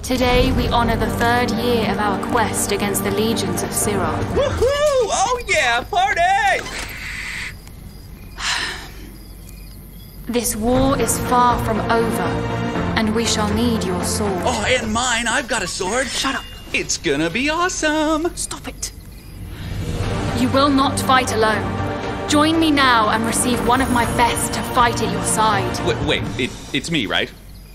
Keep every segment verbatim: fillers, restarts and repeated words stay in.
Today we honor the third year of our quest against the legions of Cyril. Woohoo! Oh yeah, party! This war is far from over, and we shall need your sword. Oh, and mine, I've got a sword. Shut up. It's gonna be awesome. Stop it. You will not fight alone. Join me now and receive one of my best to fight at your side. Wait, wait, it, it's me, right?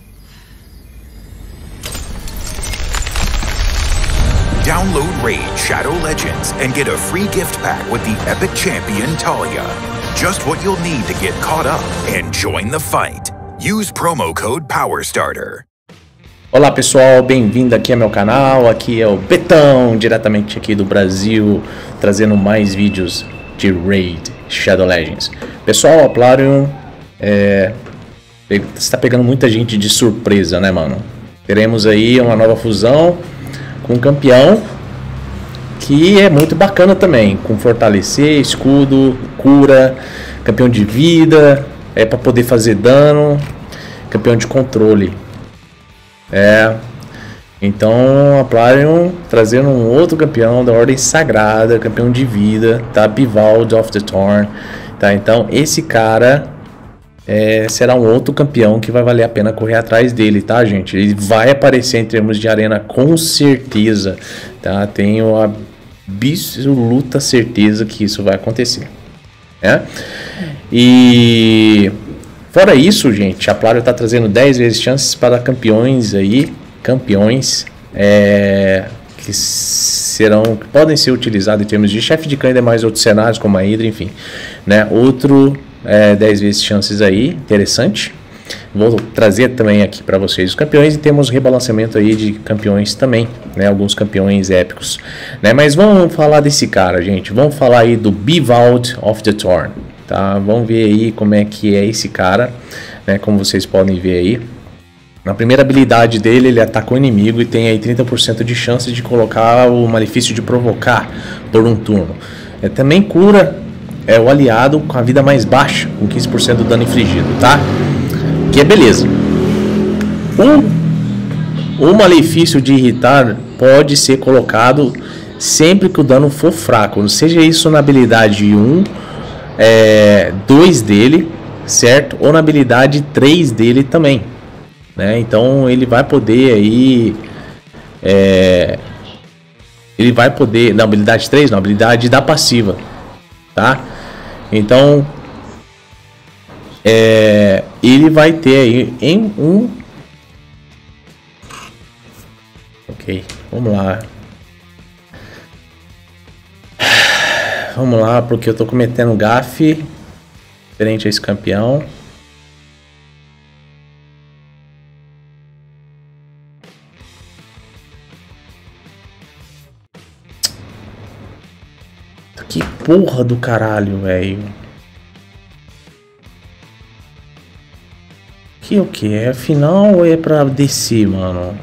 Download Raid Shadow Legends and get a free gift pack with the epic champion Talia. Just what you'll need to get caught up and join the fight. Use promo code POWERSTARTER. Olá pessoal, bem-vindo aqui ao meu canal. Aqui é o Betão, diretamente aqui do Brasil, trazendo mais vídeos de Raid Shadow Legends. Pessoal, a Plarium é, está pegando muita gente de surpresa, né, mano? Teremos aí uma nova fusão com um campeão que é muito bacana também, com fortalecer, escudo, cura, campeão de vida, é para poder fazer dano, campeão de controle. É, então a Plarium trazendo um outro campeão da Ordem Sagrada, campeão de vida, tá? Bivald of the Thorn, tá? Então esse cara É, será um outro campeão que vai valer a pena correr atrás dele, tá, gente? Ele vai aparecer em termos de arena com certeza, tá? Tenho a absoluta certeza que isso vai acontecer, né? E fora isso, gente, a Plarium tá trazendo dez vezes chances para campeões aí, campeões é, que serão, que podem ser utilizados em termos de chefe de clã e demais outros cenários, como a Hydra, enfim, né? Outro É, dez vezes chances aí, interessante. Vou trazer também aqui para vocês os campeões e temos rebalanceamento aí de campeões também, né? Alguns campeões épicos, né? Mas vamos falar desse cara, gente. Vamos falar aí do Bivald of the Thorn, tá? Vamos ver aí como é que é esse cara, né? Como vocês podem ver aí, na primeira habilidade dele, ele ataca o inimigo e tem aí trinta por cento de chance de colocar o malefício de provocar por um turno. É, também cura é o aliado com a vida mais baixa, com quinze por cento do dano infligido, tá? Que é beleza. O, o malefício de irritar pode ser colocado sempre que o dano for fraco, seja isso na habilidade um, é, dois dele, certo? Ou na habilidade três dele também, né? Então ele vai poder aí é, ele vai poder, na habilidade três, na habilidade da passiva, tá? Então é, ele vai ter aí em um, ok, vamos lá, vamos lá, porque eu tô cometendo gafe diferente a esse campeão. Que porra do caralho, velho. Que o que? É final ou é pra descer, mano?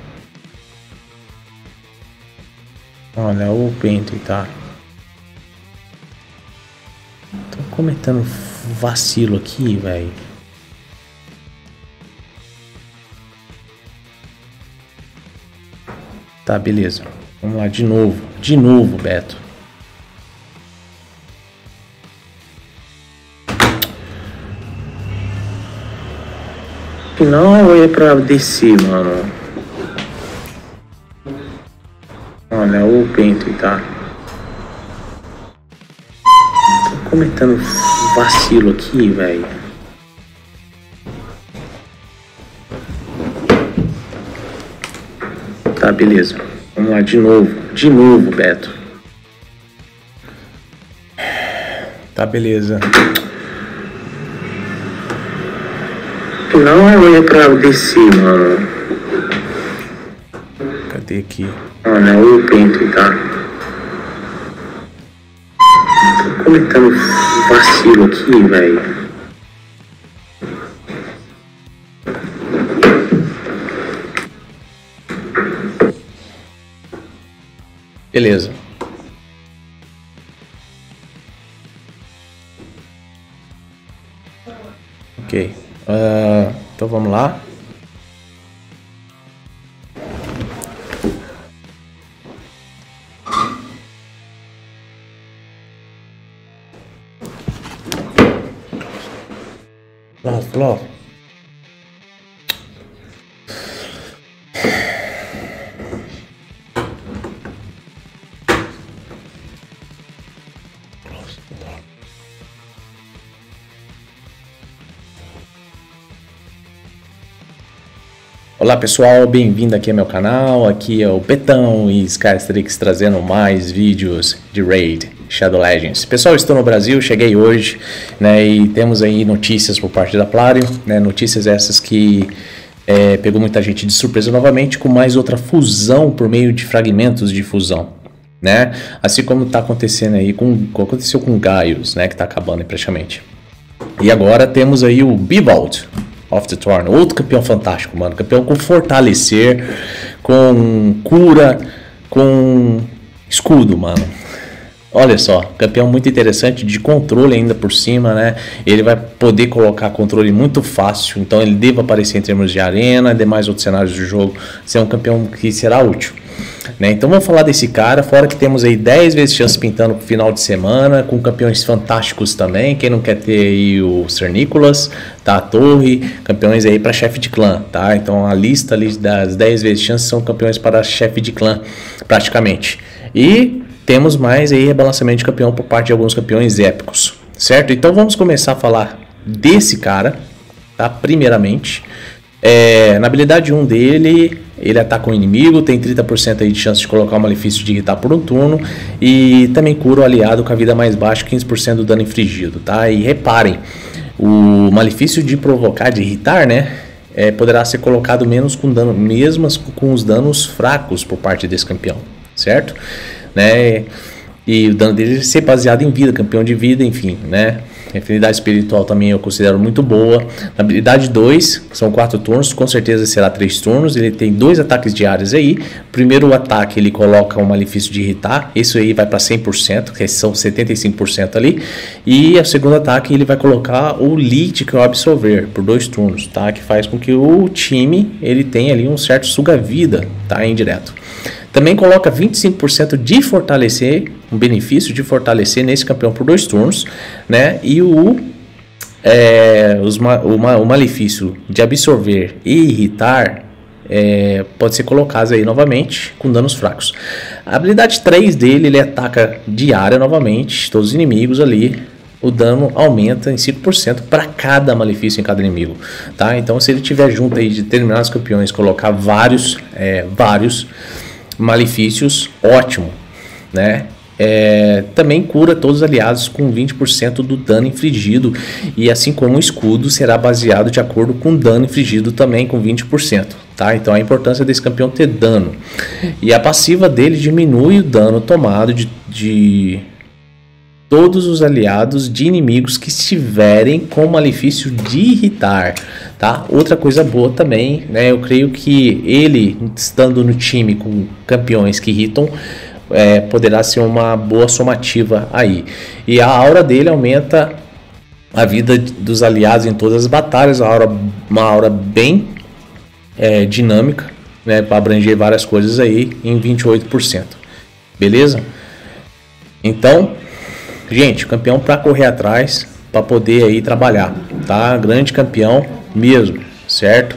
Olha, o Pente, tá? Tô cometendo vacilo aqui, velho. Tá, beleza. Vamos lá, de novo. De novo, Beto. Não, ou é pra descer, mano? Olha, o Pente, tá? Tô cometendo vacilo aqui, velho. Tá, beleza. Vamos lá, de novo. De novo, Beto. Tá, beleza. Não, eu ia pra descer, mano. Cadê aqui? Olha, o Pente, tá? Tô cometendo vacilo aqui, velho. Beleza. Ok. Uh, então vamos lá. Flop, flop. Olá pessoal, bem-vindo aqui ao meu canal, aqui é o Betão e Skystrix trazendo mais vídeos de Raid Shadow Legends. Pessoal, estou no Brasil, cheguei hoje, né, e temos aí notícias por parte da Plarium, né, notícias essas que é, pegou muita gente de surpresa novamente com mais outra fusão por meio de fragmentos de fusão, né, assim como está acontecendo aí, com, aconteceu com Gaius, né, que está acabando aí praticamente. E agora temos aí o Bibald of the Thorn, outro campeão fantástico, mano. Campeão com fortalecer, com cura, com escudo, mano. Olha só, campeão muito interessante, de controle ainda por cima, né? Ele vai poder colocar controle muito fácil, então ele deve aparecer em termos de arena e demais outros cenários do jogo. Ser um campeão que será útil, né? Então vamos falar desse cara, fora que temos aí dez vezes chance pintando pro final de semana, com campeões fantásticos também. Quem não quer ter aí o Cernícolas, tá? A Torre, campeões aí para chefe de clã, tá? Então a lista ali das dez vezes chances são campeões para chefe de clã, praticamente. E temos mais aí rebalanceamento de campeão por parte de alguns campeões épicos, certo? Então vamos começar a falar desse cara, tá? Primeiramente, é, na habilidade um dele, ele ataca o inimigo, tem trinta por cento aí de chance de colocar o malefício de irritar por um turno e também cura o aliado com a vida mais baixa, quinze por cento do dano infligido, tá? E reparem, o malefício de provocar, de irritar, né? É, poderá ser colocado menos com dano, mesmo com os danos fracos por parte desse campeão, certo? Né? E o dano dele ser baseado em vida, campeão de vida, enfim, né? A afinidade espiritual também eu considero muito boa. Na habilidade dois, são quatro turnos, com certeza será três turnos. Ele tem dois ataques diários aí. Primeiro ataque ele coloca um malefício de irritar, isso aí vai para cem por cento, que são setenta e cinco por cento ali. E o segundo ataque ele vai colocar o lead, que é o absorver, por dois turnos, tá? Que faz com que o time ele tenha ali um certo suga-vida, tá? Indireto. Também coloca vinte e cinco por cento de fortalecer, um benefício de fortalecer nesse campeão por dois turnos, né? E o, é, os, o, o malefício de absorver e irritar é, pode ser colocado aí novamente com danos fracos. A habilidade três dele, ele ataca de área novamente, todos os inimigos ali. O dano aumenta em cinco por cento para cada malefício em cada inimigo, tá? Então se ele tiver junto aí de determinados campeões, colocar vários, é, vários malefícios, ótimo, né? É, também cura todos os aliados com vinte por cento do dano infligido, e assim como o escudo será baseado de acordo com o dano infligido também com vinte por cento, tá? Então a importância desse campeão ter dano, e a passiva dele diminui o dano tomado de, de todos os aliados de inimigos que estiverem com malefício de irritar, tá? Outra coisa boa também, né? Eu creio que ele, estando no time com campeões que irritam, é, poderá ser uma boa somativa aí. E a aura dele aumenta a vida dos aliados em todas as batalhas, a aura, uma aura bem é, dinâmica, né? Para abranger várias coisas aí em vinte e oito por cento, beleza? Então, gente, campeão para correr atrás, para poder aí trabalhar, tá? Grande campeão mesmo, certo?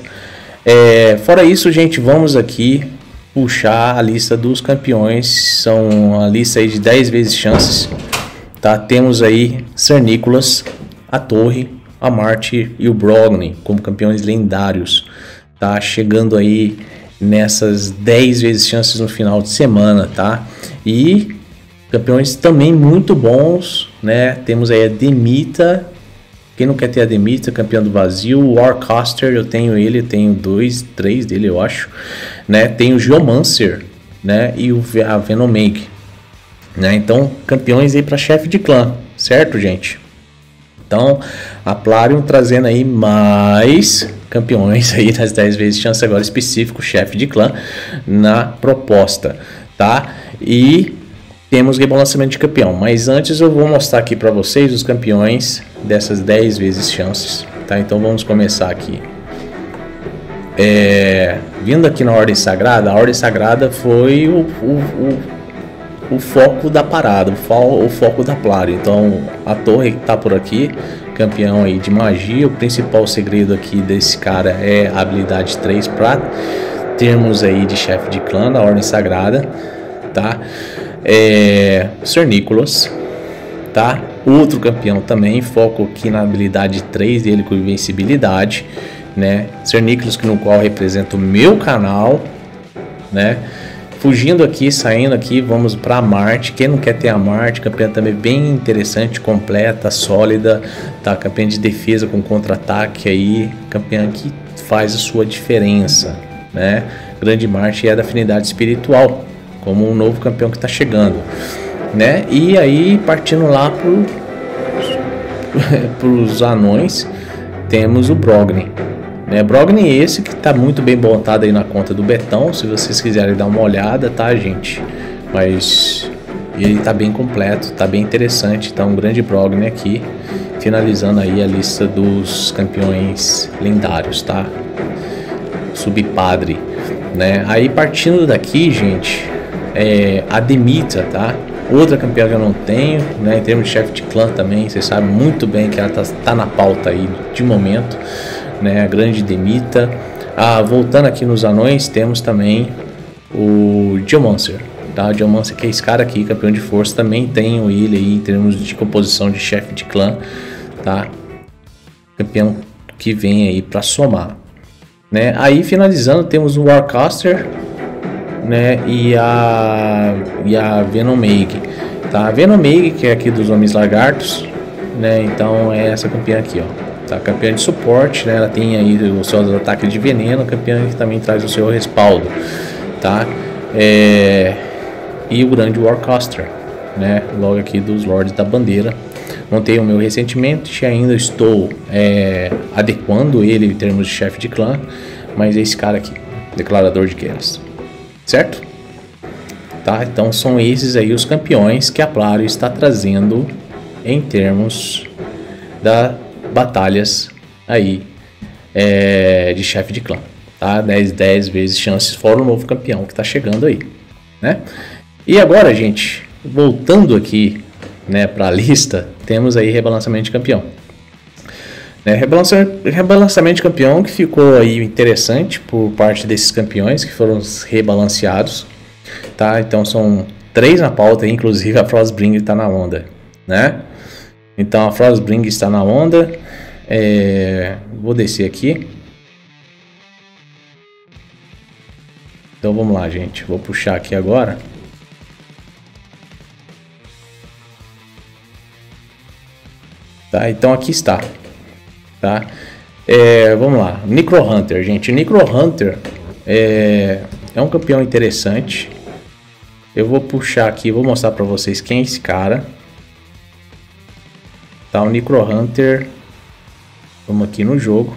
É, fora isso, gente, vamos aqui puxar a lista dos campeões. São a lista aí de dez vezes chances, tá? Temos aí Cernícolas, a Torre, a Marte e o Brogni como campeões lendários, tá? Chegando aí nessas dez vezes chances no final de semana, tá? E campeões também muito bons, né? Temos aí a Demita. Quem não quer ter a Demita, campeão do vazio. O Warcaster, eu tenho ele, eu tenho dois, três dele, eu acho, né? Tem o Geomancer, né? E o a Venomag, né? Então, campeões aí para chefe de clã, certo, gente? Então, a Plarium trazendo aí mais campeões aí nas dez vezes chance agora específico, chefe de clã, na proposta, tá? E temos rebalanceamento de campeão, mas antes eu vou mostrar aqui para vocês os campeões dessas dez vezes chances, tá? Então vamos começar aqui. É, vindo aqui na Ordem Sagrada, a Ordem Sagrada foi o, o, o, o foco da parada, o, fo, o foco da Plarium. Então a torre está por aqui, campeão aí de magia. O principal segredo aqui desse cara é a habilidade três para termos aí de chefe de clã da Ordem Sagrada, tá? É, Sir Nicholas, tá? Outro campeão também, foco aqui na habilidade três dele com invencibilidade, né? Sir Nicholas, que no qual representa o meu canal, né? Fugindo aqui, saindo aqui, vamos para Marte. Quem não quer ter a Marte, campeã também bem interessante, completa, sólida, tá? Campeã de defesa com contra-ataque aí, campeã que faz a sua diferença, né? Grande Marte é da afinidade espiritual, como um novo campeão que está chegando, né? E aí, partindo lá para os anões, temos o Brogni. Né, Brogni esse que tá muito bem montado aí na conta do Betão, se vocês quiserem dar uma olhada, tá, gente? Mas ele tá bem completo, tá bem interessante, tá um grande Brogni aqui, finalizando aí a lista dos campeões lendários, tá? Subpadre, né? Aí partindo daqui, gente, é a Demita, tá? Outra campeã que eu não tenho, né? Em termos de chefe de clã também, vocês sabem muito bem que ela tá, tá na pauta aí de momento, né, a grande Demita. Ah, voltando aqui nos anões, temos também o Geomancer, tá? O Geomancer, que é esse cara aqui, campeão de força, também tenho ele aí em termos de composição de chefe de clã, tá? Campeão que vem aí para somar, né? Aí finalizando temos o Warcaster, né? E a e a Venomig, tá? A Venomig, que é aqui dos Homens Lagartos, né? Então é essa campeã aqui, ó. Tá, campeã de suporte, né? Ela tem aí os seus ataques de veneno, campeã que também traz o seu respaldo, tá? É... E o grande Warcaster, né? Logo aqui dos Lords da Bandeira. Montei o meu recentemente, ainda estou é, adequando ele em termos de chefe de clã, mas é esse cara aqui, Declarador de Guerras, certo? Tá? Então são esses aí os campeões que a Plarium está trazendo em termos da batalhas aí é, de chefe de clã, tá? dez, dez vezes chances fora o novo campeão que tá chegando aí, né? E agora, gente, voltando aqui, né, para a lista, temos aí rebalançamento de campeão, né? Rebalançamento, rebalançamento de campeão que ficou aí interessante por parte desses campeões que foram rebalanceados, tá? Então são três na pauta, inclusive a Frostbringer está na onda, né? Então a Frostbringer está na onda. É, vou descer aqui. Então vamos lá, gente. Vou puxar aqui agora. Tá, então aqui está. Tá? É, vamos lá. Necro Hunter, gente. Necro Hunter é, é um campeão interessante. Eu vou puxar aqui, vou mostrar para vocês quem é esse cara. Tá, o Necro Hunter. Vamos aqui no jogo.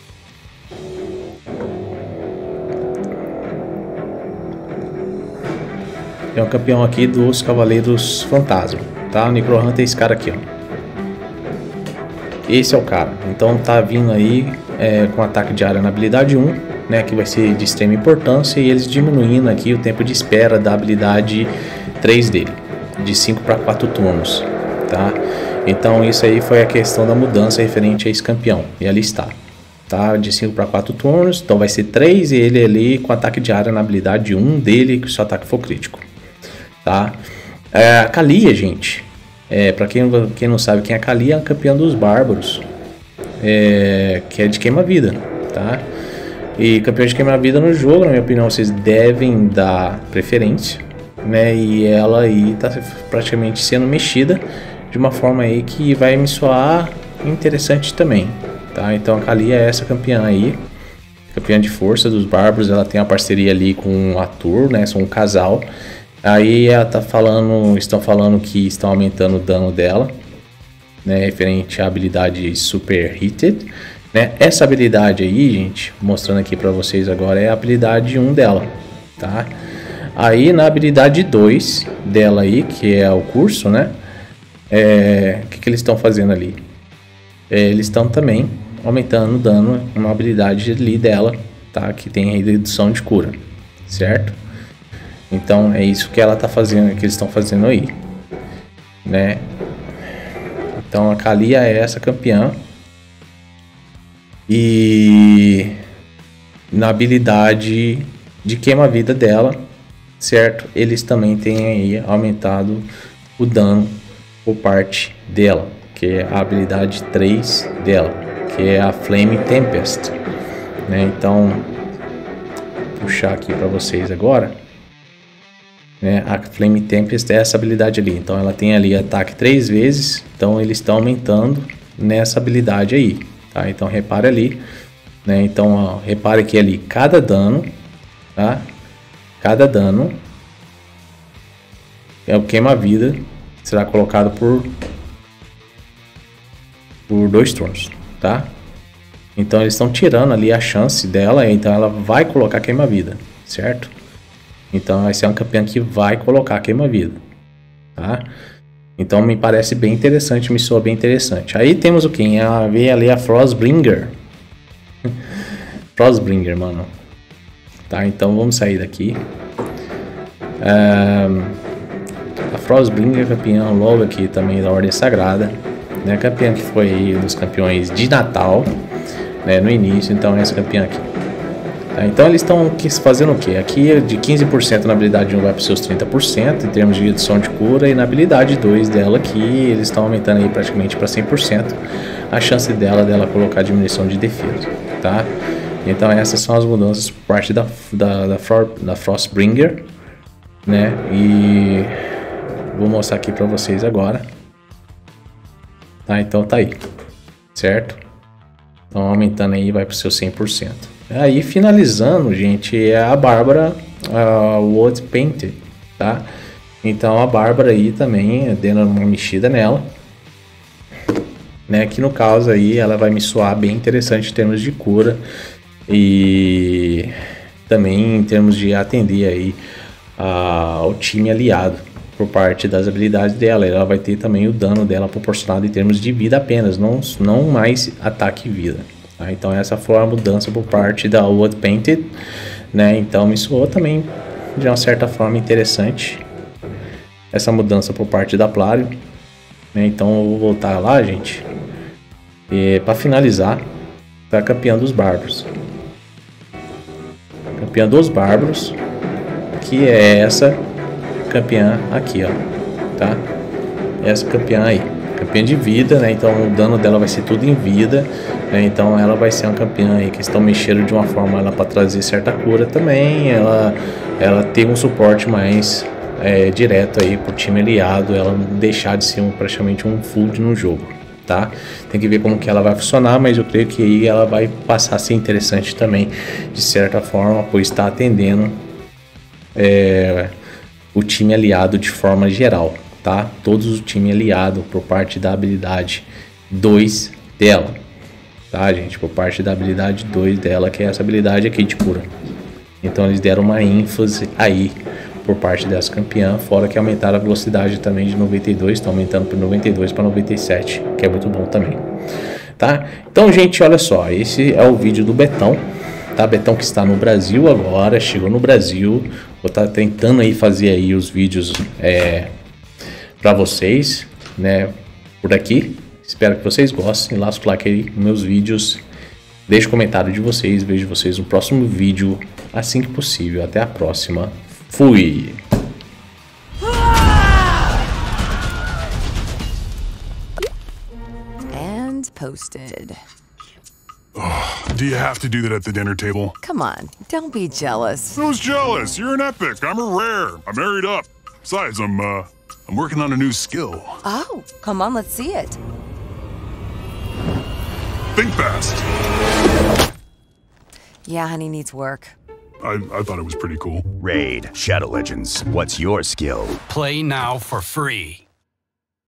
É um campeão aqui dos Cavaleiros Fantasma, tá? O Necro Hunter é esse cara aqui, ó. Esse é o cara. Então tá vindo aí é, com ataque de área na habilidade um, né? Que vai ser de extrema importância. E eles diminuindo aqui o tempo de espera da habilidade três dele, de cinco para quatro turnos, tá? Então isso aí foi a questão da mudança referente a esse campeão. E ali está, tá? De cinco para quatro turnos. Então vai ser três e ele ali com ataque de área na habilidade um dele, se o ataque for crítico, tá? É, a Kalia, gente, é, para quem, quem não sabe quem é a Kalia, é a campeã dos bárbaros, é, que é de queima-vida, tá? E campeão de queima-vida no jogo, na minha opinião, vocês devem dar preferência, né? E ela aí tá praticamente sendo mexida de uma forma aí que vai me soar interessante também, tá? Então a Kalia é essa campeã aí, campeã de força dos bárbaros. Ela tem a parceria ali com o Atur, né? São um casal. Aí ela tá falando, estão falando que estão aumentando o dano dela, né? Referente à habilidade Super Heated, né? Essa habilidade aí, gente, mostrando aqui pra vocês agora, é a habilidade um dela, tá? Aí na habilidade dois dela aí, que é o curso, né? É, o que, que eles estão fazendo ali? É, eles estão também aumentando o dano, uma habilidade ali dela, tá? Que tem redução de cura, certo? Então é isso que ela tá fazendo, que eles estão fazendo aí, né? Então a Kalia é essa campeã. E na habilidade de queima-vida dela, certo? Eles também têm aí aumentado o dano por parte dela, que é a habilidade três dela, que é a Flame Tempest, né? Então, vou puxar aqui para vocês agora, né? A Flame Tempest é essa habilidade ali. Então ela tem ali ataque três vezes, então eles estão aumentando nessa habilidade aí, tá? Então repare ali, né? Então ó, repare que ali cada dano, tá? Cada dano é o queima-vida, será colocado por por dois turnos, tá? Então eles estão tirando ali a chance dela, então ela vai colocar queima-vida, certo? Então vai ser uma campeã que vai colocar queima-vida, tá? Então me parece bem interessante, me soa bem interessante. Aí temos o que? A ver ali a Frostbringer. Frostbringer, mano. Tá, então vamos sair daqui. Um, a Frostbringer, campeã logo aqui também da Ordem Sagrada, né? Campeã que foi aí um dos campeões de Natal, né? No início, então essa campeã aqui. Tá, então eles estão fazendo o que? Aqui de quinze por cento na habilidade um vai para os seus trinta por cento em termos de redução de cura, e na habilidade dois dela aqui eles estão aumentando aí praticamente para cem por cento a chance dela dela colocar diminuição de defesa, tá? Então essas são as mudanças por parte da, da, da, da Frostbringer, né? E vou mostrar aqui para vocês agora, tá? Então tá aí, certo? Então aumentando aí vai para o seu cem por cento. Aí finalizando, gente, é a Bárbara uh, Wood Painted, tá? Então a Bárbara aí também, dando uma mexida nela, né? Que no caso aí ela vai me soar bem interessante em termos de cura e também em termos de atender aí uh, ao time aliado por parte das habilidades dela. Ela vai ter também o dano dela proporcionado em termos de vida apenas, não, não mais ataque e vida. Tá? Então essa foi a mudança por parte da Wood Painted, né? Então me soou também de uma certa forma interessante essa mudança por parte da Plarium, né? Então eu vou voltar lá, gente, e para finalizar, a campeã dos bárbaros. Campeã dos bárbaros, que é essa campeã aqui, ó, tá? Essa campeã aí, campeã de vida, né? Então o dano dela vai ser tudo em vida, né? Então ela vai ser uma campeã aí que estão mexendo de uma forma ela para trazer certa cura também. Ela, ela tem um suporte mais é, direto aí pro time aliado, ela não deixar de ser um, praticamente um full no jogo, tá? Tem que ver como que ela vai funcionar, mas eu creio que aí ela vai passar a ser interessante também, de certa forma, pois está atendendo é, o time aliado de forma geral, tá? Todos o time aliado por parte da habilidade dois dela, tá, gente? Por parte da habilidade dois dela, que é essa habilidade aqui de cura. Então eles deram uma ênfase aí por parte dessa campeã, fora que aumentaram a velocidade também de noventa e dois, estão aumentando para noventa e dois para noventa e sete, que é muito bom também, tá? Então, gente, olha só, esse é o vídeo do Betão, tá? Betão que está no Brasil agora, chegou no Brasil, vou estar tá tentando aí fazer aí os vídeos é, para vocês, né, por aqui. Espero que vocês gostem, lasca o like aí nos meus vídeos, deixe o comentário de vocês, vejo vocês no próximo vídeo assim que possível. Até a próxima. Fui! And posted. Oh, do you have to do that at the dinner table? Come on, don't be jealous. Who's jealous? You're an epic. I'm a rare. I'm married up. Besides, I'm, uh, I'm working on a new skill. Oh, come on, let's see it. Think fast. Yeah, honey needs work. I, I thought it was pretty cool. Raid, Shadow Legends, what's your skill? Play now for free.